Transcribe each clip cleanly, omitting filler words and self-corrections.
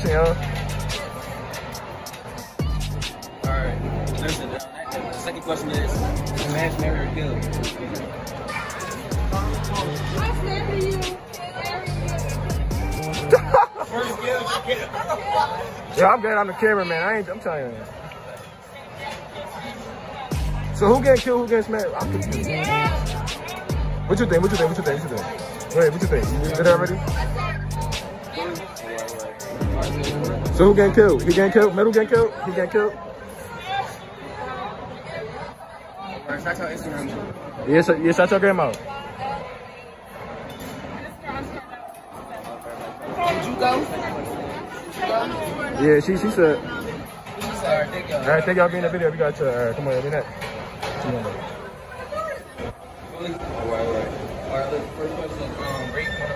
question, y'all. Alright, listen, the second question is, smash, marry, or kill? Yeah, I'm glad I'm the cameraman. I'm telling you. So who getting killed? Who getting smashed? What you think? What you think? What you think? What you think? Wait, what you think? You did that already? So who getting killed? He getting killed? Middle getting killed? He getting killed? Shout out Instagram. Yes, shout your grandma. Did you go? Yeah, she said. Alright, Alright, thank y'all for being in the video. We got you. Alright, come on, y'all be next. Alright, look, first question, rate one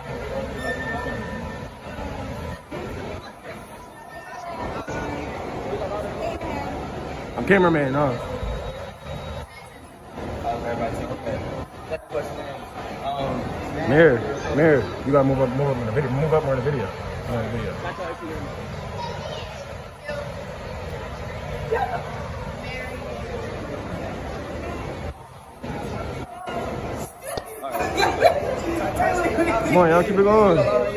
of I'm cameraman, no. Second question is, Mirror, you gotta move up in the video. Move up more in the video. Come on, y'all, keep it going.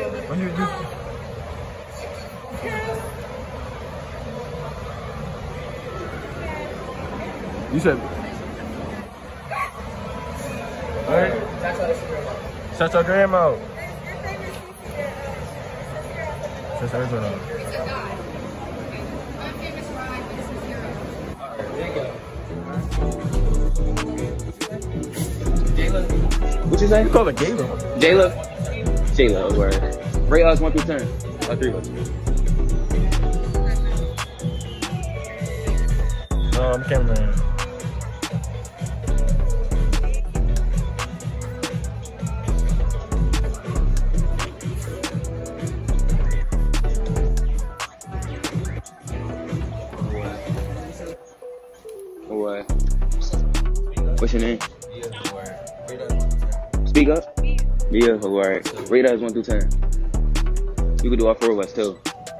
You said. All right. Shout your grandma. Shout your grandma. what you say? You call it Gayla. Jayla, word. Rate us 1 through 10. 3 of us. No, I'm cameraman. What? What's your name? Speak up. Yeah, alright. Rate us 1 through 10. You can do all 4 of us too.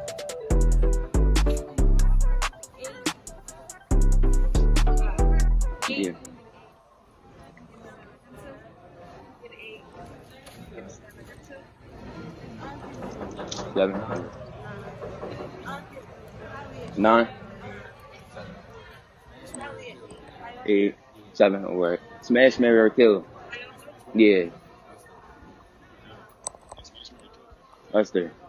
Yeah. 11. 9. 8. 7. Alright. Smash, marry, or kill? Yeah. Us there.